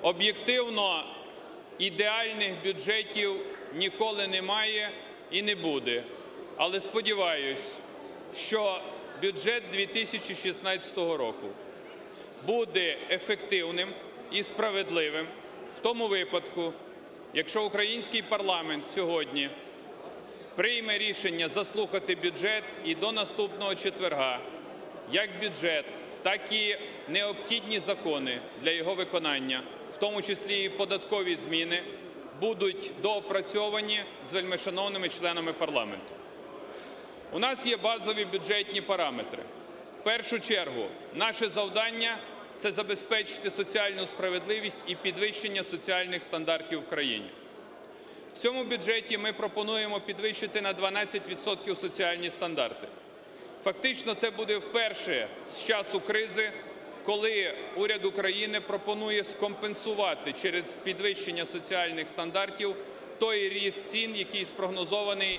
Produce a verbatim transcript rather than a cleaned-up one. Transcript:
Об'єктивно, ідеальних бюджетів ніколи немає і не буде. Але сподіваюсь, що бюджет дві тисячі шістнадцятого року буде ефективним і справедливим в тому випадку, якщо український парламент сьогодні прийме рішення заслухати бюджет і до наступного четверга як бюджет, так і необхідні закони для його виконання, в тому числі і податкові зміни, будуть доопрацьовані з вельмишановними членами парламенту. У нас є базові бюджетні параметри. В першу чергу, наше завдання – це забезпечити соціальну справедливість і підвищення соціальних стандартів в країні. В цьому бюджеті ми пропонуємо підвищити на дванадцять відсотків соціальні стандарти. Фактично, це буде вперше з часу кризи, коли уряд України пропонує скомпенсувати через підвищення соціальних стандартів той ріст цін, який спрогнозований